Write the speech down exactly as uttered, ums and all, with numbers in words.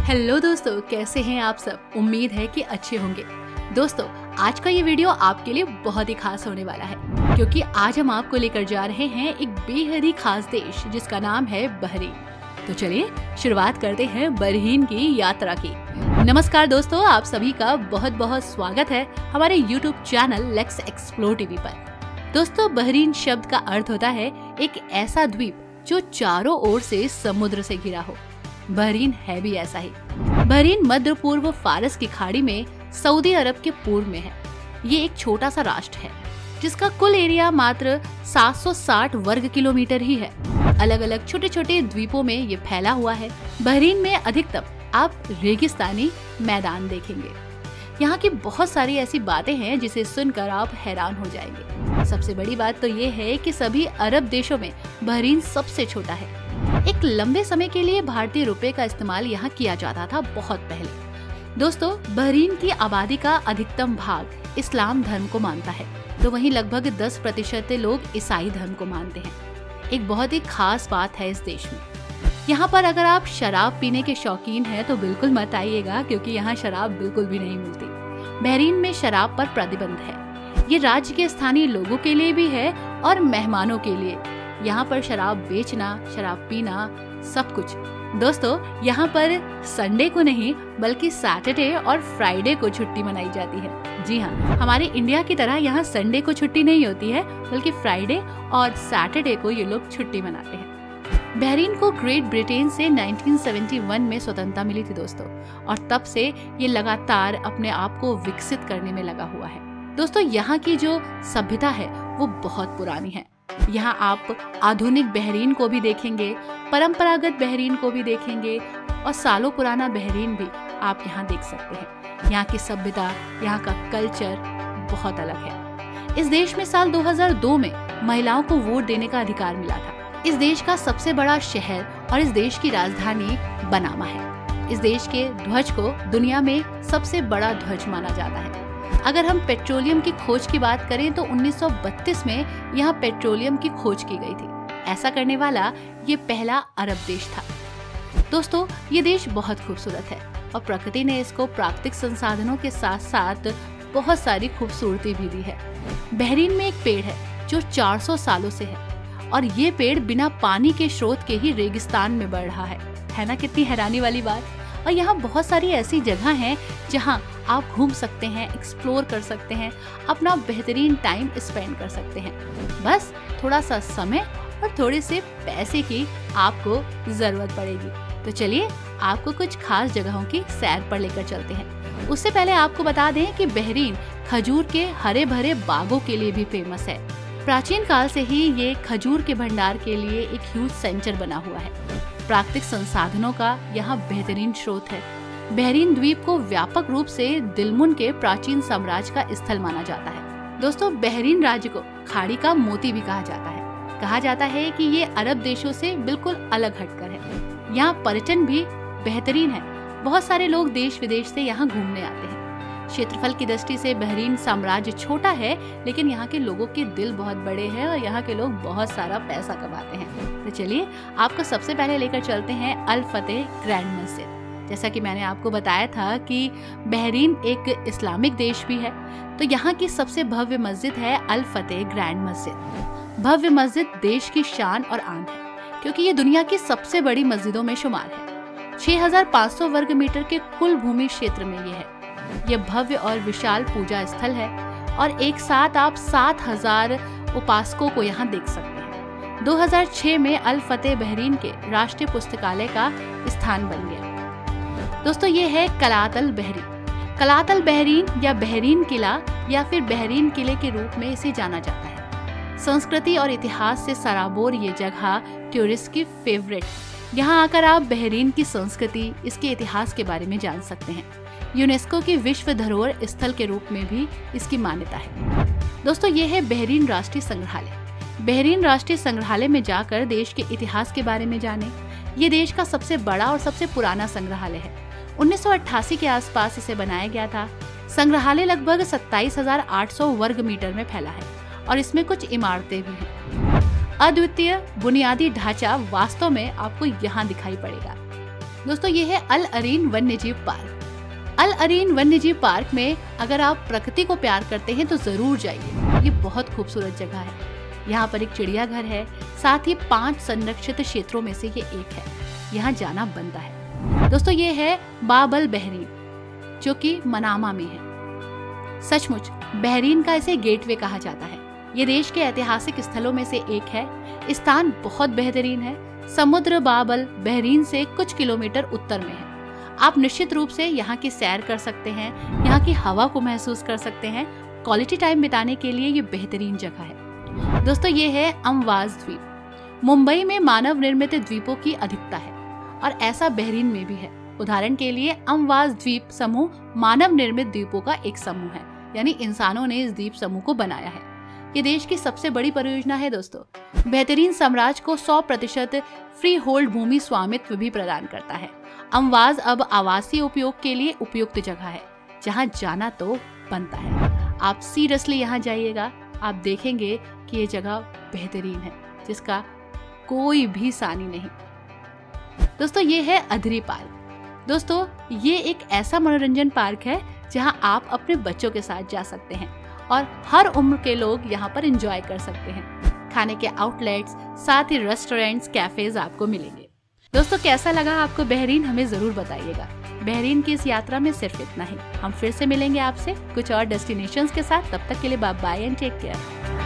Hello दोस्तों, कैसे हैं आप सब। उम्मीद है कि अच्छे होंगे। दोस्तों, आज का ये वीडियो आपके लिए बहुत ही खास होने वाला है, क्योंकि आज हम आपको लेकर जा रहे हैं एक बेहद ही खास देश जिसका नाम है बहरीन। तो चलिए शुरुआत करते हैं बहरीन की यात्रा की। नमस्कार दोस्तों, आप सभी का बहुत बहुत स्वागत है हमारे YouTube channel let's explore TV पर। दोस्तों, बहरीन शब्द का अर्थ होता है एक ऐसा द्वीप जो चारों ओर से समुद्र से घिरा हो। बहरीन है भी ऐसा ही। बहरीन मध्य पूर्व फारस की खाड़ी में सऊदी अरब के पूर्व में है। ये एक छोटा सा राष्ट्र है जिसका कुल एरिया मात्र सात सौ साठ वर्ग किलोमीटर ही है। अलग अलग छोटे छोटे द्वीपों में ये फैला हुआ है। बहरीन में अधिकतम आप रेगिस्तानी मैदान देखेंगे। यहाँ की बहुत सारी ऐसी बातें हैं जिसे सुनकर आप हैरान हो जाएंगे। सबसे बड़ी बात तो ये है कि सभी अरब देशों में बहरीन सबसे छोटा है। एक लंबे समय के लिए भारतीय रुपए का इस्तेमाल यहाँ किया जाता था, बहुत पहले। दोस्तों, बहरीन की आबादी का अधिकतम भाग इस्लाम धर्म को मानता है, तो वहीं लगभग दस प्रतिशत लोग ईसाई धर्म को मानते हैं। एक बहुत ही खास बात है इस देश में। यहाँ पर अगर आप शराब पीने के शौकीन हैं तो बिल्कुल मत आइएगा, क्योंकि यहाँ शराब बिल्कुल भी नहीं मिलती। बहरीन में शराब पर प्रतिबंध है। ये राज्य के स्थानीय लोगों के लिए भी है और मेहमानों के लिए। यहाँ पर शराब बेचना, शराब पीना, सब कुछ। दोस्तों, यहाँ पर संडे को नहीं बल्कि सैटरडे और फ्राइडे को छुट्टी मनाई जाती है। जी हाँ, हमारे इंडिया की तरह यहाँ संडे को छुट्टी नहीं होती है, बल्कि फ्राइडे और सैटरडे को ये लोग छुट्टी मनाते हैं। बहरीन को ग्रेट ब्रिटेन से उन्नीस सौ इकहत्तर में स्वतंत्रता मिली थी दोस्तों, और तब से ये लगातार अपने आप को विकसित करने में लगा हुआ है। दोस्तों, यहाँ की जो सभ्यता है वो बहुत पुरानी है। यहाँ आप आधुनिक बहरीन को भी देखेंगे, परंपरागत बहरीन को भी देखेंगे, और सालों पुराना बहरीन भी आप यहाँ देख सकते हैं। यहाँ की सभ्यता, यहाँ का कल्चर बहुत अलग है। इस देश में साल दो हज़ार दो में महिलाओं को वोट देने का अधिकार मिला था। इस देश का सबसे बड़ा शहर और इस देश की राजधानी बनामा है। इस देश के ध्वज को दुनिया में सबसे बड़ा ध्वज माना जाता है। अगर हम पेट्रोलियम की खोज की बात करें तो उन्नीस सौ बत्तीस में यहाँ पेट्रोलियम की खोज की गई थी। ऐसा करने वाला ये पहला अरब देश था। दोस्तों, ये देश बहुत खूबसूरत है और प्रकृति ने इसको प्राकृतिक संसाधनों के साथ साथ बहुत सारी खूबसूरती भी दी है। बहरीन में एक पेड़ है जो चार सौ सालों से है, और ये पेड़ बिना पानी के स्रोत के ही रेगिस्तान में बढ़ रहा है। है ना कितनी हैरानी वाली बात। और यहाँ बहुत सारी ऐसी जगह हैं जहाँ आप घूम सकते हैं, एक्सप्लोर कर सकते हैं, अपना बेहतरीन टाइम स्पेंड कर सकते हैं। बस थोड़ा सा समय और थोड़े से पैसे की आपको जरूरत पड़ेगी। तो चलिए आपको कुछ खास जगहों की सैर पर लेकर चलते हैं। उससे पहले आपको बता दें कि बहरीन खजूर के हरे भरे बागों के लिए भी फेमस है। प्राचीन काल से ही ये खजूर के भंडार के लिए एक ह्यूज सेंटर बना हुआ है। प्राकृतिक संसाधनों का यहाँ बेहतरीन स्रोत है। बहरीन द्वीप को व्यापक रूप से दिलमुन के प्राचीन साम्राज्य का स्थल माना जाता है। दोस्तों, बहरीन राज्य को खाड़ी का मोती भी कहा जाता है। कहा जाता है कि ये अरब देशों से बिल्कुल अलग हटकर है। यहाँ पर्यटन भी बेहतरीन है। बहुत सारे लोग देश विदेश से यहाँ घूमने आते हैं। क्षेत्रफल की दृष्टि से बहरीन साम्राज्य छोटा है, लेकिन यहाँ के लोगों के दिल बहुत बड़े हैं और यहाँ के लोग बहुत सारा पैसा कमाते हैं। तो चलिए आपको सबसे पहले लेकर चलते हैं अल फतेह ग्रैंड मस्जिद। जैसा कि मैंने आपको बताया था कि बहरीन एक इस्लामिक देश भी है, तो यहाँ की सबसे भव्य मस्जिद है अल फतेह ग्रैंड मस्जिद। भव्य मस्जिद देश की शान और आन है, क्योंकि ये दुनिया की सबसे बड़ी मस्जिदों में शुमार है। छह हज़ार पाँच सौ वर्ग मीटर के कुल भूमि क्षेत्र में ये है। यह भव्य और विशाल पूजा स्थल है, और एक साथ आप सात हजार उपासकों को यहाँ देख सकते हैं। दो हज़ार छह में अल फतेह बहरीन के राष्ट्रीय पुस्तकालय का स्थान बन गया। दोस्तों, ये है Qalat al Bahrain. Qalat al Bahrain या बहरीन किला या फिर बहरीन किले के रूप में इसे जाना जाता है। संस्कृति और इतिहास से सराबोर ये जगह टूरिस्ट की फेवरेट। यहाँ आकर आप बहरीन की संस्कृति, इसके इतिहास के बारे में जान सकते हैं। यूनेस्को की विश्व धरोहर स्थल के रूप में भी इसकी मान्यता है। दोस्तों, ये है बहरीन राष्ट्रीय संग्रहालय। बहरीन राष्ट्रीय संग्रहालय में जाकर देश के इतिहास के बारे में जानें। ये देश का सबसे बड़ा और सबसे पुराना संग्रहालय है। उन्नीस सौ अट्ठासी के आसपास इसे बनाया गया था। संग्रहालय लगभग सत्ताईस हज़ार आठ सौ वर्ग मीटर में फैला है, और इसमें कुछ इमारतें भी हैं। अद्वितीय बुनियादी ढांचा वास्तव में आपको यहाँ दिखाई पड़ेगा। दोस्तों ये है अल अरीन वन्यजीव पार्क। अल अरीन वन्यजीव पार्क में अगर आप प्रकृति को प्यार करते हैं तो जरूर जाइए। ये बहुत खूबसूरत जगह है। यहाँ पर एक चिड़ियाघर है, साथ ही पांच संरक्षित क्षेत्रों में से ये एक है। यहाँ जाना बनता है। दोस्तों ये है बाब अल बहरीन, जो कि मनामा में है। सचमुच बहरीन का इसे गेटवे कहा जाता है। ये देश के ऐतिहासिक स्थलों में से एक है। स्थान बहुत बेहतरीन है। समुद्र बाब अल बहरीन से कुछ किलोमीटर उत्तर में है। आप निश्चित रूप से यहाँ की सैर कर सकते हैं, यहाँ की हवा को महसूस कर सकते हैं। क्वालिटी टाइम बिताने के लिए ये बेहतरीन जगह है। दोस्तों ये है अमवाज द्वीप। मुंबई में मानव निर्मित द्वीपों की अधिकता है और ऐसा बहरीन में भी है। उदाहरण के लिए अमवाज द्वीप समूह मानव निर्मित द्वीपों का एक समूह है, यानी इंसानों ने इस द्वीप समूह को बनाया है। ये देश की सबसे बड़ी परियोजना है। दोस्तों बेहतरीन साम्राज्य को सौ प्रतिशत फ्री होल्ड भूमि स्वामित्व भी प्रदान करता है। अमवाज अब आवासीय उपयोग के लिए उपयुक्त जगह है, जहाँ जाना तो बनता है। आप सीरियसली यहाँ जाइएगा, आप देखेंगे कि ये जगह बेहतरीन है, जिसका कोई भी सानी नहीं। दोस्तों ये है अधरी पार्क। दोस्तों ये एक ऐसा मनोरंजन पार्क है जहाँ आप अपने बच्चों के साथ जा सकते हैं और हर उम्र के लोग यहाँ पर एंजॉय कर सकते हैं। खाने के आउटलेट्स, साथ ही रेस्टोरेंट्स, कैफेज आपको मिलेंगे। दोस्तों कैसा लगा आपको बहरीन, हमें जरूर बताइएगा। बहरीन की इस यात्रा में सिर्फ इतना ही। हम फिर से मिलेंगे आपसे कुछ और डेस्टिनेशंस के साथ। तब तक के लिए bye bye and take care.